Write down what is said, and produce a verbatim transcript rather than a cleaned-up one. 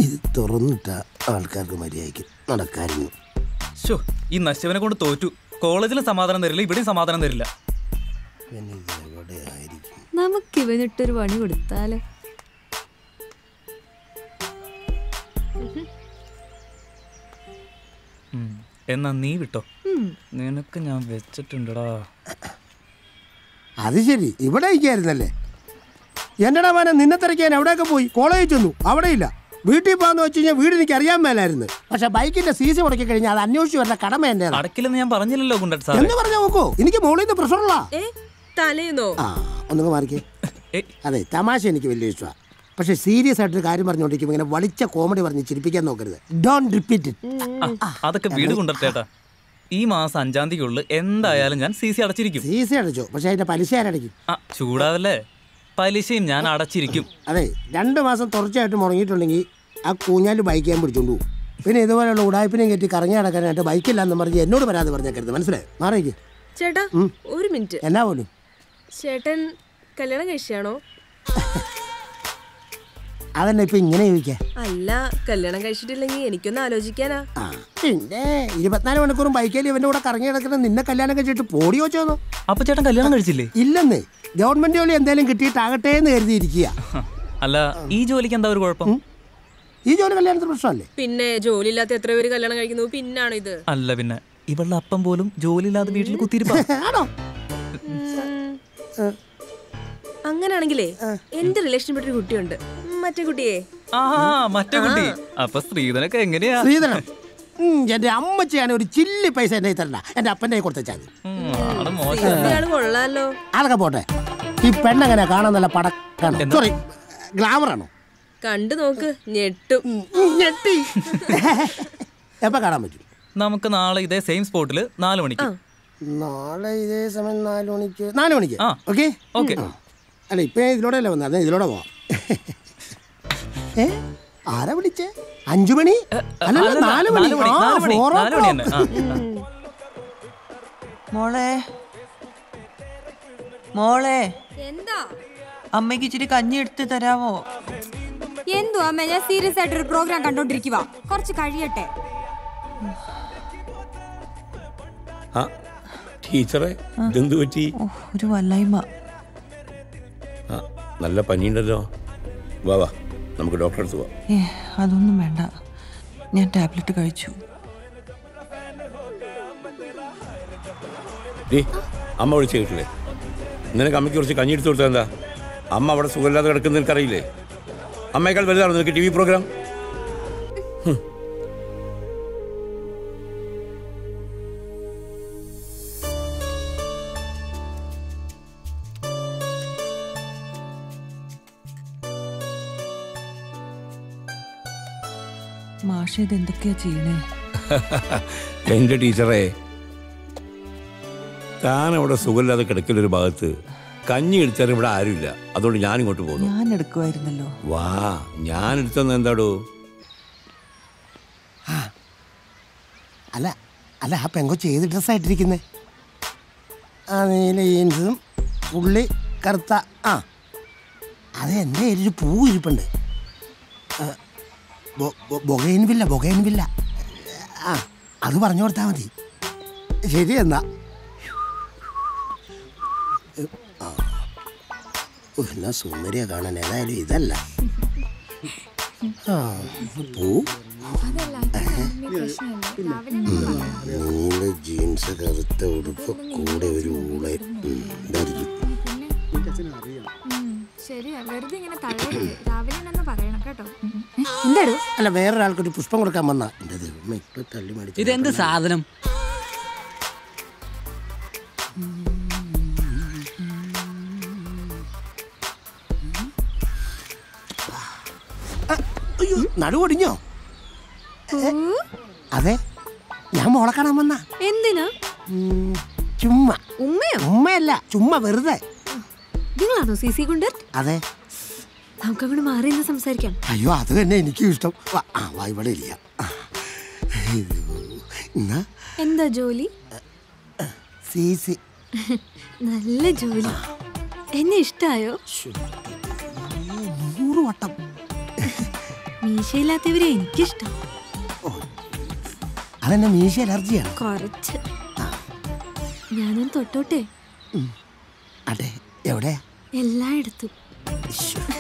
ഇത് തുറന്നിട്ട ആൾക്കാർക്ക് മര്യാദയ്ക്ക് നടക്കായിരുന്നു. ഈ നശിവനെ കൊണ്ട് തോറ്റു. കോളേജിലും സമാധാനം തരില്ല, ഇവിടെയും സമാധാനം തരില്ല. നമുക്ക് ഇവനിട്ടൊരു പണി കൊടുത്താലോ? എന്നാ നീ വിട്ടോ, നിനക്ക് ഞാൻ വെച്ചിട്ടുണ്ടടാ. അത് ശരി, ഇവിടെ ഇരിക്കായിരുന്നല്ലേ? എന്റെടാ മോനെ, നിന്നെ തിരക്കാൻ എവിടെയൊക്കെ പോയി? കോളേജിൽ ചെന്നു, അവിടെ ഇല്ല. വീട്ടിൽ പോകാന്ന് വെച്ച് കഴിഞ്ഞാൽ വീട് എനിക്ക് അറിയാൻ മേലായിരുന്നു. പക്ഷെ ബൈക്കിന്റെ സീസി മുടക്കി കഴിഞ്ഞാൽ അത് അന്വേഷിച്ചു വരുന്ന കടമ എന്റെ. അടക്കില്ലെന്ന് ഞാൻ പറഞ്ഞില്ലല്ലോ ഗുണ്ടൻ സാർ. എന്ന് പറഞ്ഞാൽ നോക്കൂ, എനിക്ക് മോളിൽ നിന്ന് പ്രഷറുള്ള ഒന്നും മാറിക്കേ. അതെ, തമാശ എനിക്ക് വലിയ ഇഷ്ടമാണ്. പക്ഷെ സീരിയസ് ആയിട്ടൊരു കാര്യം പറഞ്ഞുകൊണ്ടിരിക്കും ഇങ്ങനെ വളിച്ച കോമഡി പറഞ്ഞ് ചിരിപ്പിക്കാൻ നോക്കരുത്. Don't repeat it. അതൊക്കെ വീട് കൊണ്ടുവരട്ടേട്ടാ. ഈ മാസം അഞ്ചാം തീയതിക്കുള്ളിൽ എന്തായാലും ഞാൻ സി സി അടച്ചിരിക്കും. സി സി അടച്ചോ? പക്ഷെ അതിന്റെ പലിശ ആരടയ്ക്കും? ആ ചൂടാവല്ലേ, പലിശയും ഞാൻ അടച്ചിരിക്കും. അതെ, രണ്ട് മാസം തുടർച്ചയായിട്ട് മുടങ്ങിയിട്ടുണ്ടെങ്കിൽ ആ കൂഞ്ഞാല് ബൈക്ക് ഞാൻ പിടിച്ചോണ്ടു പോകും. പിന്നെ ഇതുപോലെയുള്ള ഉടായ്പിനെയും കെട്ടി കറങ്ങി നടക്കാനായിട്ട് ബൈക്കില്ലാന്ന് പറഞ്ഞ് എന്നോട് പരാതി പറഞ്ഞേക്കരുത്, മനസ്സിലായി? മാറിയേക്ക്. ചേട്ടാ ഒരു മിനിറ്റ്. എന്നാ പോലും ചേട്ടൻ കല്യാണം കഴിച്ചാണോ? അതന്നെ ഇപ്പൊ ഇങ്ങനെ ചോദിക്കാം. അല്ല, കല്യാണം കഴിച്ചിട്ടില്ലെങ്കിൽ എനിക്കൊന്ന് ആലോചിക്കാനാ. പിന്നെ ഇരുപത്തിനാല് മണിക്കൂറും ബൈക്കേലി ഇവന്റെ കൂടെ കറങ്ങി നടക്കുന്ന നിന്നെ കല്യാണം കഴിച്ചിട്ട് പോടി വെച്ചോന്നോ? അപ്പൊ ചേട്ടൻ കല്യാണം കഴിച്ചില്ലേ? ഇല്ലെന്ന്, ഗവൺമെന്റ് ജോലി എന്തെങ്കിലും കിട്ടിയിട്ടാകട്ടെ എന്ന് കരുതിയിരിക്കുക. അല്ല, ഈ ജോലിക്ക് എന്താ ഒരു കുഴപ്പം? ഈ ജോലി കല്യാണത്തിന് പ്രശ്നമല്ലേ? പിന്നെ ജോലി ഇല്ലാത്ത എത്ര പേര് കല്യാണം കഴിക്കുന്നു? പിന്നാണ് ഇത്. അല്ല പിന്നെ ഇവളുടെ അപ്പം പോലും ജോലി ഇല്ലാതെ വീട്ടിൽ കുത്തിയിരിപ്പാണോ? അങ്ങനാണെങ്കിലേ എന്റെ റിലേഷൻപ്പെട്ട ഒരു കുട്ടിയുണ്ട്. മറ്റേ കുട്ടിയെ ആ മറ്റേ കുട്ടി. അപ്പൊ സ്ത്രീധനൊക്കെ എങ്ങനെയാ? സ്ത്രീധനം എന്റെ അമ്മച്ചിയാണ് ഒരു ചില്ലി പൈസ എന്റെ തരണ്ട, എന്റെ അപ്പന്റെ കൊടുത്താൽ കൊള്ളാലോ. അതൊക്കെ പോട്ടെ, ഈ പെണ്ണെങ്ങനെ കാണാൻ നല്ല പടക്കാണ്, സോറി ഗ്ലാമറാണോ? കണ്ടു നോക്ക്, ഞെട്ടും. ഞെട്ടി. എപ്പോ കാണാൻ പറ്റും? നമുക്ക് നാളെ ഇതേ സെയിം സ്പോട്ടില് നാല് മണിക്ക്. നാളെ ഇതേ സമയം നാല് മണിക്ക് നാല് മണിക്ക് ഓക്കെ ഓക്കെ. അല്ല ഇപ്പൊ ഇതിലൂടെ അല്ലേ വന്നത്, അതെ ഇതിലൂടെ പോവാം. ഏ ആരാ വിളിച്ചേ? അഞ്ചു മണി അല്ല നാല് മണി. മോളെ മോളെ എന്താ അമ്മയ്ക്ക് ഇച്ചിരി കഞ്ഞി എടുത്ത് തരാമോ? എന്തോ അമ്മ, ഞാൻ സീരിയസ് ആയിട്ടൊരു പ്രോഗ്രാം കണ്ടോണ്ടിരിക്കുക, കുറച്ച് കഴിയട്ടെ. ടീച്ചറെ ഇതെന്ത് പറ്റി? ഒരു വല്ലായ്മ. നല്ല പനിയുണ്ടല്ലോ, വാ വാ നമുക്ക് ഡോക്ടറെ അടുത്ത് പോവാം. ഏ അതൊന്നും വേണ്ട, ഞാൻ ടാബ്ലറ്റ് കഴിച്ചു. ഡീ അമ്മ വിളിച്ചു കേട്ടില്ലേ? നിനക്ക് അമ്മയ്ക്ക് കുറച്ച് കഞ്ഞി എടുത്തു കൊടുത്താൽ എന്താ? അമ്മ അവിടെ സുഖമില്ലാതെ കിടക്കുന്ന നിനക്കറിയില്ലേ? അമ്മയേക്കാൾ വലുതാണോ നിനക്ക് ടി വി പ്രോഗ്രാം? മാഷ ഇതെന്തൊക്കെയാ ചെയ്യണേ? എന്റെ ടീച്ചറെ, താൻ അവിടെ സുഖമില്ലാതെ കിടക്കലൊരു ഭാഗത്ത് കഞ്ഞി എടുത്താലും ഇവിടെ ആരുമില്ല, അതുകൊണ്ട് ഞാൻ ഇങ്ങോട്ട് പോകുന്നു. ഞാൻ എടുക്കുമായിരുന്നല്ലോ. വാ, ഞാൻ എടുത്തെന്ന് എന്താടോ? അല്ല അല്ല ആ പെങ്കൊച്ച് ഏത് ഡ്രസ്സായിട്ടിരിക്കുന്നേ? ആ നീല ജീൻസും പുള്ളി കറുത്ത. ആ അത് എൻ്റെ ഒരു പൂ ഇരിപ്പുണ്ട്. ബൊഗൈൻവില്ല ബൊഗൈൻവില്ല ആ അത് പറഞ്ഞു കൊടുത്താൽ മതി. ശരി എന്നാ. എന്നാ സുന്ദരിയെ കാണാൻ ഏതായാലും ഇതല്ല. ആ പൂ നീല ജീൻസ് കറുത്ത ഉടുപ്പ് കൂടെ ഒരു ഊള ധരിക്കും. അല്ല വേറൊരാൾക്കൊരു പുഷ്പം കൊടുക്കാൻ വന്ന തള്ളി മേടിച്ചു. ഇതെന്ത് സാധനം? അയ്യോ നടുവൊടിഞ്ഞോ? അതെ, ഞാൻ മോളെ കാണാൻ വന്ന. എന്തിനാ? ചുമ്മാ. ഉമ്മയോ? ഉമ്മയല്ല, ചുമ്മാ വെറുതെ. നിങ്ങളാണോ സി സി കൊണ്ട്? അതെ. നമുക്ക് അങ്ങോട്ട് മാറി നിന്ന് സംസാരിക്കാം. അയ്യോ അത് തന്നെ എനിക്കും ഇഷ്ടം. ഇവിടെ ഇല്ല. എന്താ ജോലി? C C. നല്ല ജോലി. എന്നെ ഇഷ്ടായോ? നൂറ് വട്ടം. മീശയില്ലാത്തവരെ എനിക്കിഷ്ടം. അതെന്നെ മീശ അലർജിയാണ്. കുറച്ച് ഞാനൊന്ന് തൊട്ടോട്ടെ? അതെ, എവിടെ? എല്ലായിടത്തും. ഈശ്വര.